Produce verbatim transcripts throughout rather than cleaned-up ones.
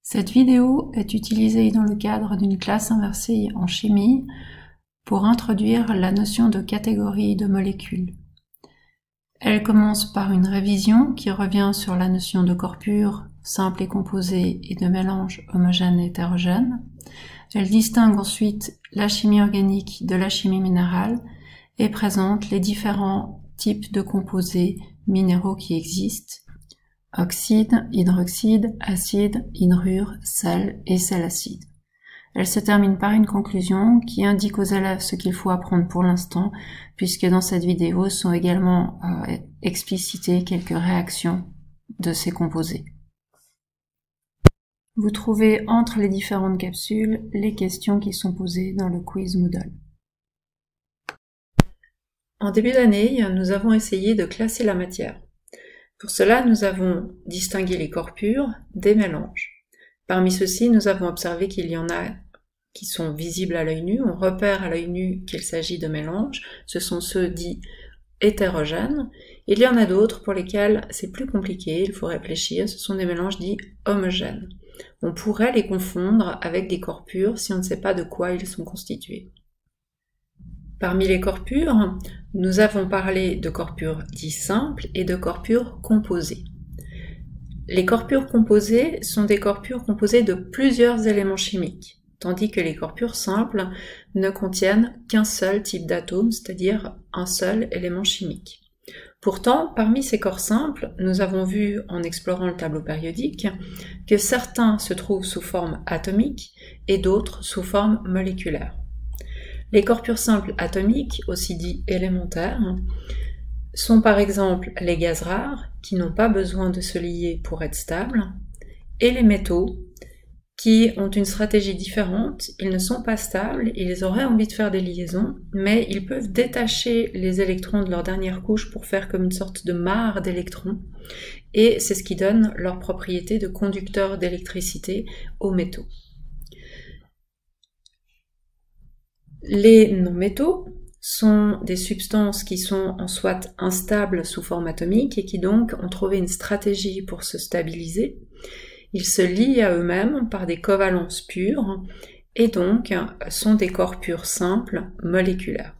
Cette vidéo est utilisée dans le cadre d'une classe inversée en chimie pour introduire la notion de catégorie de molécules. Elle commence par une révision qui revient sur la notion de corps pur, simple et composé, et de mélange homogène et hétérogène. Elle distingue ensuite la chimie organique de la chimie minérale et présente les différents types de composés minéraux qui existent: oxyde, hydroxyde, acide, hydrure, sel et sel acide. Elle se termine par une conclusion qui indique aux élèves ce qu'il faut apprendre pour l'instant, puisque dans cette vidéo sont également euh, explicitées quelques réactions de ces composés. Vous trouvez entre les différentes capsules les questions qui sont posées dans le quiz Moodle. En début d'année, nous avons essayé de classer la matière. Pour cela, nous avons distingué les corps purs des mélanges. Parmi ceux-ci, nous avons observé qu'il y en a qui sont visibles à l'œil nu. On repère à l'œil nu qu'il s'agit de mélanges. Ce sont ceux dits hétérogènes. Il y en a d'autres pour lesquels c'est plus compliqué, il faut réfléchir. Ce sont des mélanges dits homogènes. On pourrait les confondre avec des corps purs si on ne sait pas de quoi ils sont constitués. Parmi les corps purs, nous avons parlé de corps purs dits simples et de corps purs composés. Les corps purs composés sont des corps purs composés de plusieurs éléments chimiques, tandis que les corps purs simples ne contiennent qu'un seul type d'atome, c'est-à-dire un seul élément chimique. Pourtant, parmi ces corps simples, nous avons vu en explorant le tableau périodique que certains se trouvent sous forme atomique et d'autres sous forme moléculaire. Les corps purs simples atomiques, aussi dits élémentaires, sont par exemple les gaz rares, qui n'ont pas besoin de se lier pour être stables, et les métaux, qui ont une stratégie différente. Ils ne sont pas stables, ils auraient envie de faire des liaisons, mais ils peuvent détacher les électrons de leur dernière couche pour faire comme une sorte de mare d'électrons, et c'est ce qui donne leur propriété de conducteur d'électricité aux métaux. Les non-métaux sont des substances qui sont en soit instables sous forme atomique et qui donc ont trouvé une stratégie pour se stabiliser. Ils se lient à eux-mêmes par des covalences pures et donc sont des corps purs simples moléculaires.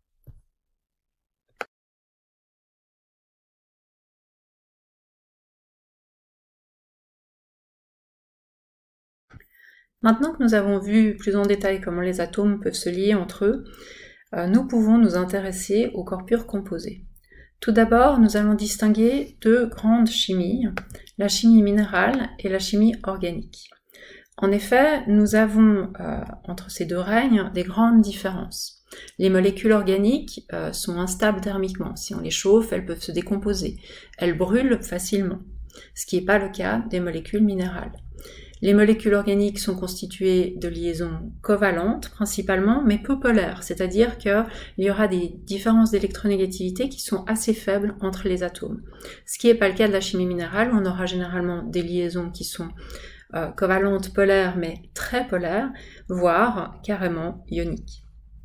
Maintenant que nous avons vu plus en détail comment les atomes peuvent se lier entre eux, nous pouvons nous intéresser aux corps purs composés. Tout d'abord, nous allons distinguer deux grandes chimies, la chimie minérale et la chimie organique. En effet, nous avons euh, entre ces deux règnes des grandes différences. Les molécules organiques euh, sont instables thermiquement. Si on les chauffe, elles peuvent se décomposer. Elles brûlent facilement, ce qui n'est pas le cas des molécules minérales. Les molécules organiques sont constituées de liaisons covalentes principalement, mais peu polaires, c'est-à-dire qu'il y aura des différences d'électronégativité qui sont assez faibles entre les atomes. Ce qui n'est pas le cas de la chimie minérale, où on aura généralement des liaisons qui sont euh, covalentes polaires, mais très polaires, voire carrément ioniques.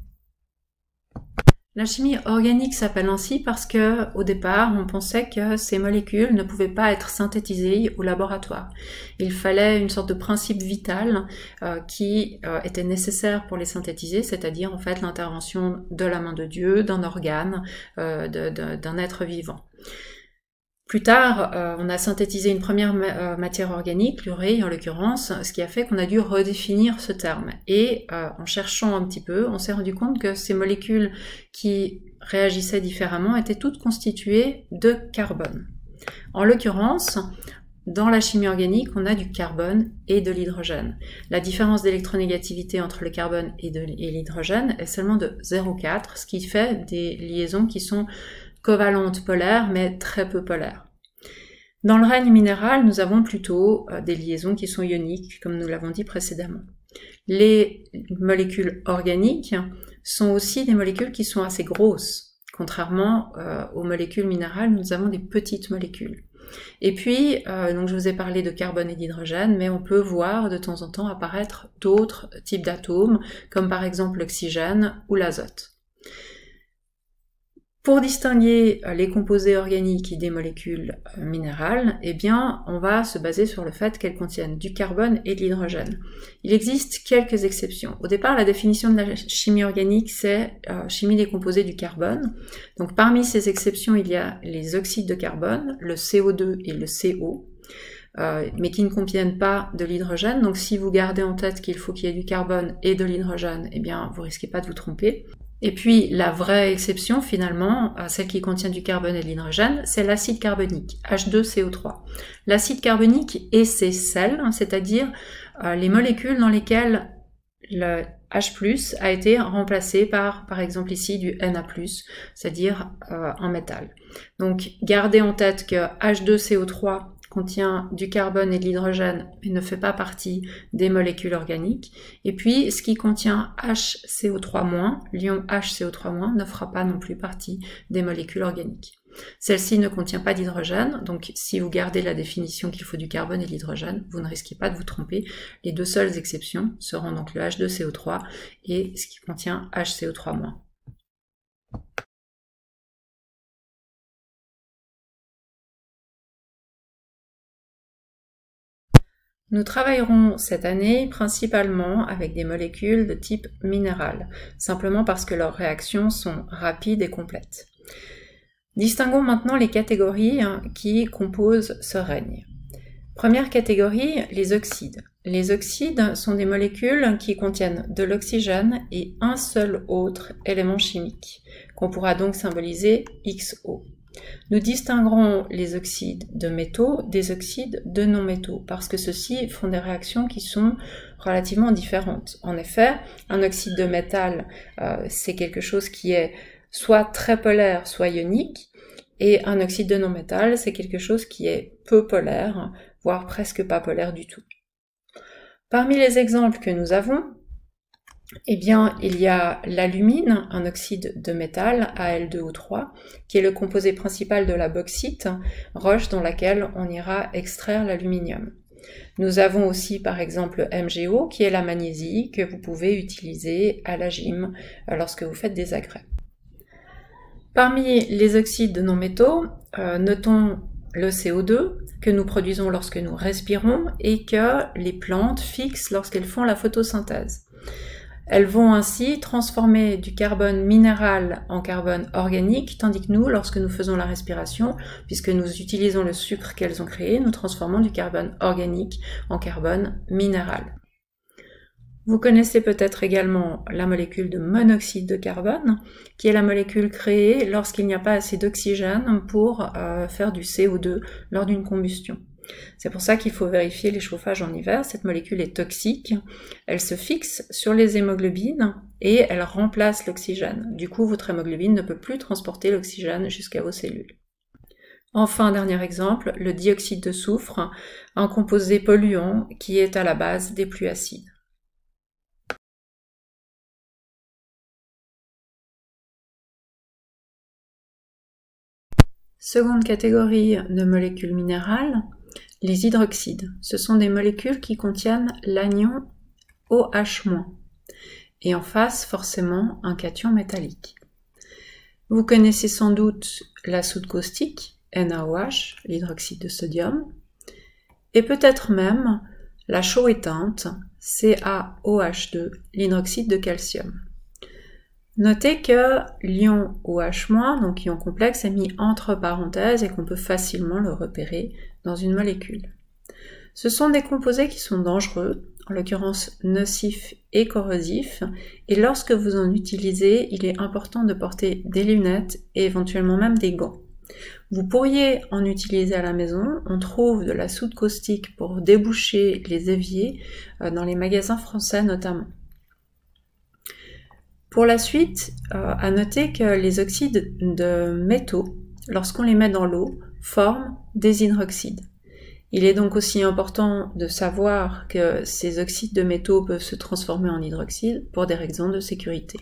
La chimie organique s'appelle ainsi parce que, au départ, on pensait que ces molécules ne pouvaient pas être synthétisées au laboratoire. Il fallait une sorte de principe vital euh, qui euh, était nécessaire pour les synthétiser, c'est-à-dire en fait l'intervention de la main de Dieu, d'un organe, euh, d'un être vivant. Plus tard, euh, on a synthétisé une première ma euh, matière organique, l'urée en l'occurrence, ce qui a fait qu'on a dû redéfinir ce terme. Et euh, en cherchant un petit peu, on s'est rendu compte que ces molécules qui réagissaient différemment étaient toutes constituées de carbone. En l'occurrence, dans la chimie organique, on a du carbone et de l'hydrogène. La différence d'électronégativité entre le carbone et, et l'hydrogène est seulement de zéro virgule quatre, ce qui fait des liaisons qui sont covalentes polaires, mais très peu polaires. Dans le règne minéral, nous avons plutôt euh, des liaisons qui sont ioniques, comme nous l'avons dit précédemment. Les molécules organiques sont aussi des molécules qui sont assez grosses. Contrairement euh, aux molécules minérales, nous avons des petites molécules. Et puis, euh, donc je vous ai parlé de carbone et d'hydrogène, mais on peut voir de temps en temps apparaître d'autres types d'atomes, comme par exemple l'oxygène ou l'azote. Pour distinguer les composés organiques des molécules minérales, eh bien, on va se baser sur le fait qu'elles contiennent du carbone et de l'hydrogène. Il existe quelques exceptions. Au départ, la définition de la chimie organique, c'est euh, chimie des composés du carbone. Donc, parmi ces exceptions, il y a les oxydes de carbone, le C O deux et le C O, euh, mais qui ne contiennent pas de l'hydrogène. Donc, si vous gardez en tête qu'il faut qu'il y ait du carbone et de l'hydrogène, eh bien, vous risquez pas de vous tromper. Et puis, la vraie exception, finalement, celle qui contient du carbone et de l'hydrogène, c'est l'acide carbonique, H deux C O trois. L'acide carbonique et ses sels, c'est-à-dire euh, les molécules dans lesquelles le H plus, a été remplacé par, par exemple ici, du Na plus, c'est-à-dire euh, un métal. Donc, gardez en tête que H deux C O trois contient du carbone et de l'hydrogène, mais ne fait pas partie des molécules organiques. Et puis, ce qui contient H C O trois moins, l'ion H C O trois moins, ne fera pas non plus partie des molécules organiques. Celle-ci ne contient pas d'hydrogène, donc si vous gardez la définition qu'il faut du carbone et de l'hydrogène, vous ne risquez pas de vous tromper. Les deux seules exceptions seront donc le H deux C O trois et ce qui contient H C O trois moins. Nous travaillerons cette année principalement avec des molécules de type minéral, simplement parce que leurs réactions sont rapides et complètes. Distinguons maintenant les catégories qui composent ce règne. Première catégorie, les oxydes. Les oxydes sont des molécules qui contiennent de l'oxygène et un seul autre élément chimique, qu'on pourra donc symboliser X O. Nous distinguerons les oxydes de métaux des oxydes de non-métaux, parce que ceux-ci font des réactions qui sont relativement différentes. En effet, un oxyde de métal, euh, c'est quelque chose qui est soit très polaire, soit ionique, et un oxyde de non-métal, c'est quelque chose qui est peu polaire, voire presque pas polaire du tout. Parmi les exemples que nous avons, eh bien, il y a l'alumine, un oxyde de métal, A L deux O trois, qui est le composé principal de la bauxite, roche dans laquelle on ira extraire l'aluminium. Nous avons aussi, par exemple, M G O, qui est la magnésie, que vous pouvez utiliser à la gym lorsque vous faites des agrès. Parmi les oxydes de non-métaux, euh, notons le C O deux, que nous produisons lorsque nous respirons, et que les plantes fixent lorsqu'elles font la photosynthèse. Elles vont ainsi transformer du carbone minéral en carbone organique, tandis que nous, lorsque nous faisons la respiration, puisque nous utilisons le sucre qu'elles ont créé, nous transformons du carbone organique en carbone minéral. Vous connaissez peut-être également la molécule de monoxyde de carbone, qui est la molécule créée lorsqu'il n'y a pas assez d'oxygène pour euh, faire du C O deux lors d'une combustion. C'est pour ça qu'il faut vérifier les chauffages en hiver. Cette molécule est toxique, elle se fixe sur les hémoglobines et elle remplace l'oxygène. Du coup, votre hémoglobine ne peut plus transporter l'oxygène jusqu'à vos cellules. Enfin, dernier exemple, le dioxyde de soufre, un composé polluant qui est à la base des pluies acides. Seconde catégorie de molécules minérales, les hydroxydes. Ce sont des molécules qui contiennent l'anion O H moins, et en face, forcément, un cation métallique. Vous connaissez sans doute la soude caustique, N A O H, l'hydroxyde de sodium, et peut-être même la chaux éteinte, C A O H deux, l'hydroxyde de calcium. Notez que l'ion O H-, donc ion complexe, est mis entre parenthèses et qu'on peut facilement le repérer dans une molécule. Ce sont des composés qui sont dangereux, en l'occurrence nocifs et corrosifs, et lorsque vous en utilisez, il est important de porter des lunettes et éventuellement même des gants. Vous pourriez en utiliser à la maison, on trouve de la soude caustique pour déboucher les éviers, dans les magasins français notamment. Pour la suite, euh, à noter que les oxydes de métaux, lorsqu'on les met dans l'eau, forment des hydroxydes. Il est donc aussi important de savoir que ces oxydes de métaux peuvent se transformer en hydroxydes pour des raisons de sécurité.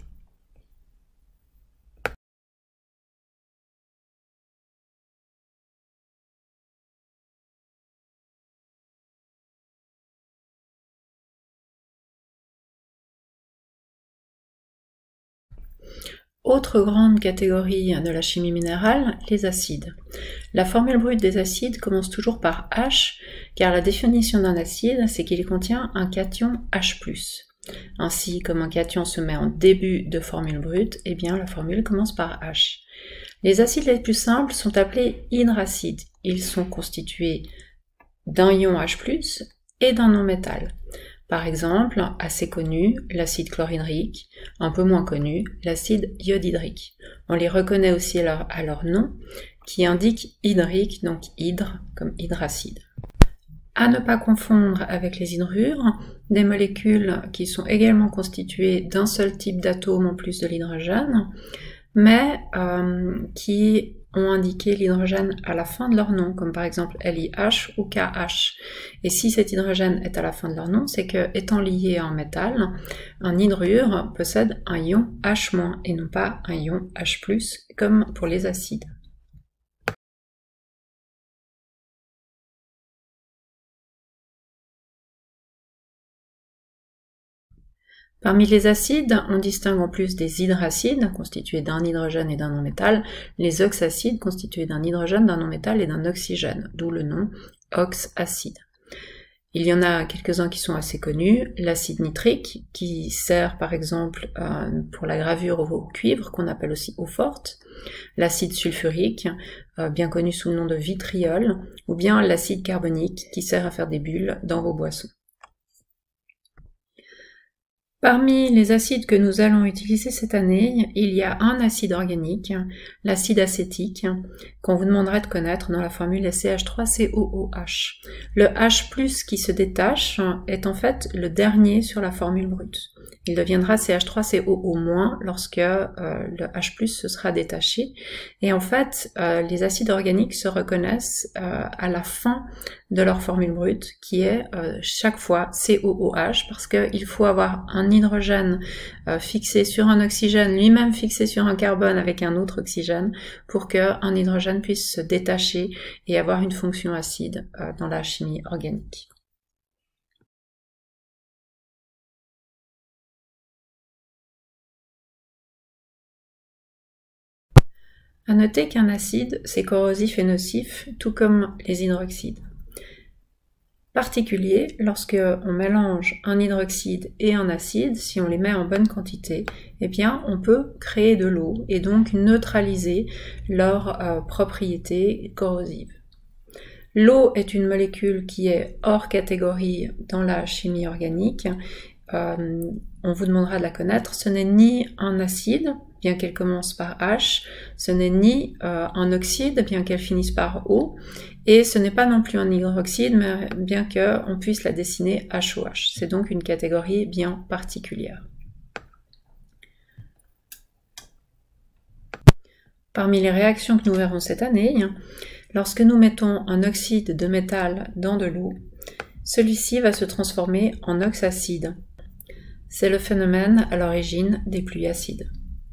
Autre grande catégorie de la chimie minérale, les acides. La formule brute des acides commence toujours par H, car la définition d'un acide, c'est qu'il contient un cation H plus. Ainsi, comme un cation se met en début de formule brute, eh bien la formule commence par H. Les acides les plus simples sont appelés hydracides. Ils sont constitués d'un ion H plus, et d'un non-métal. Par exemple, assez connu, l'acide chlorhydrique, un peu moins connu, l'acide iodhydrique. On les reconnaît aussi à leur, à leur nom, qui indique hydrique, donc hydre, comme hydracide. À ne pas confondre avec les hydrures, des molécules qui sont également constituées d'un seul type d'atome en plus de l'hydrogène, mais euh, qui ont indiqué l'hydrogène à la fin de leur nom, comme par exemple L I H ou K H. Et si cet hydrogène est à la fin de leur nom, c'est que, étant lié à un métal, un hydrure possède un ion H- et non pas un ion H plus, comme pour les acides. Parmi les acides, on distingue en plus des hydracides, constitués d'un hydrogène et d'un non-métal, les oxacides, constitués d'un hydrogène, d'un non-métal et d'un oxygène, d'où le nom oxacide. Il y en a quelques-uns qui sont assez connus, l'acide nitrique, qui sert par exemple euh, pour la gravure au cuivre, qu'on appelle aussi eau forte, l'acide sulfurique, euh, bien connu sous le nom de vitriol, ou bien l'acide carbonique, qui sert à faire des bulles dans vos boissons. Parmi les acides que nous allons utiliser cette année, il y a un acide organique, l'acide acétique, qu'on vous demanderait de connaître dans la formule C H trois C O O H. Le H plus qui se détache est en fait le dernier sur la formule brute. Il deviendra C H trois C O O moins lorsque euh, le H plus se sera détaché. Et en fait, euh, les acides organiques se reconnaissent euh, à la fin de leur formule brute, qui est euh, chaque fois C O O H, parce qu'il faut avoir un hydrogène euh, fixé sur un oxygène, lui-même fixé sur un carbone avec un autre oxygène, pour qu'un hydrogène puisse se détacher et avoir une fonction acide euh, dans la chimie organique. À noter qu'un acide, c'est corrosif et nocif, tout comme les hydroxydes. Particulier, lorsque on mélange un hydroxyde et un acide, si on les met en bonne quantité, eh bien on peut créer de l'eau et donc neutraliser leurs euh, propriétés corrosives. L'eau est une molécule qui est hors catégorie dans la chimie organique. Euh, on vous demandera de la connaître. Ce n'est ni un acide, bien qu'elle commence par H, ce n'est ni euh, un oxyde, bien qu'elle finisse par O, et ce n'est pas non plus un hydroxyde, mais bien qu'on puisse la dessiner H O H. C'est donc une catégorie bien particulière. Parmi les réactions que nous verrons cette année, lorsque nous mettons un oxyde de métal dans de l'eau, celui-ci va se transformer en oxacide. C'est le phénomène à l'origine des pluies acides.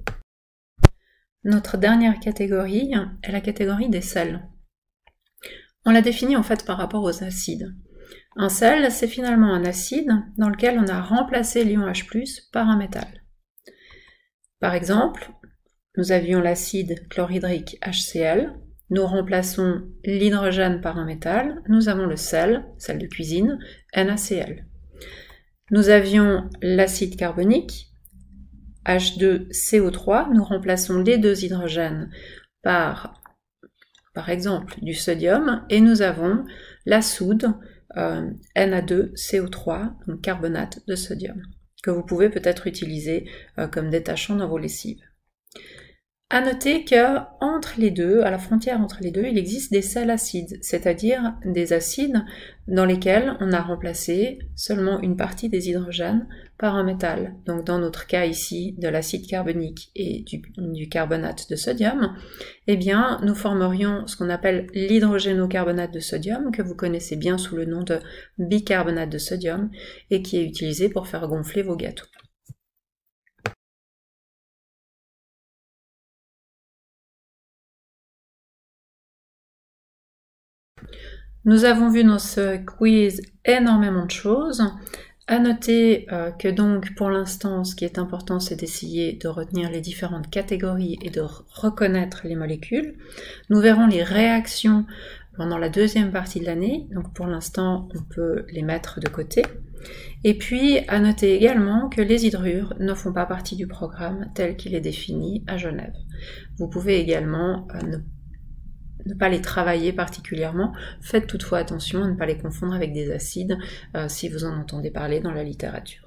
Notre dernière catégorie est la catégorie des sels. On la définit en fait par rapport aux acides. Un sel, c'est finalement un acide dans lequel on a remplacé l'ion H plus, par un métal. Par exemple, nous avions l'acide chlorhydrique HCl, nous remplaçons l'hydrogène par un métal, nous avons le sel, sel de cuisine, NaCl. Nous avions l'acide carbonique, H deux C O trois, nous remplaçons les deux hydrogènes par, par exemple, du sodium, et nous avons la soude, euh, Na deux C O trois, donc carbonate de sodium, que vous pouvez peut-être utiliser euh, comme détachant dans vos lessives. À noter que entre les deux, à la frontière entre les deux, il existe des sels acides, c'est-à-dire des acides dans lesquels on a remplacé seulement une partie des hydrogènes par un métal. Donc dans notre cas ici de l'acide carbonique et du, du carbonate de sodium, eh bien nous formerions ce qu'on appelle l'hydrogénocarbonate de sodium, que vous connaissez bien sous le nom de bicarbonate de sodium et qui est utilisé pour faire gonfler vos gâteaux. Nous avons vu dans ce quiz énormément de choses. À noter euh, que donc pour l'instant ce qui est important c'est d'essayer de retenir les différentes catégories et de reconnaître les molécules. Nous verrons les réactions pendant la deuxième partie de l'année, donc pour l'instant on peut les mettre de côté. Et puis à noter également que les hydrures ne font pas partie du programme tel qu'il est défini à Genève. Vous pouvez également euh, ne ne pas les travailler particulièrement. Faites toutefois attention à ne pas les confondre avec des acides euh, si vous en entendez parler dans la littérature.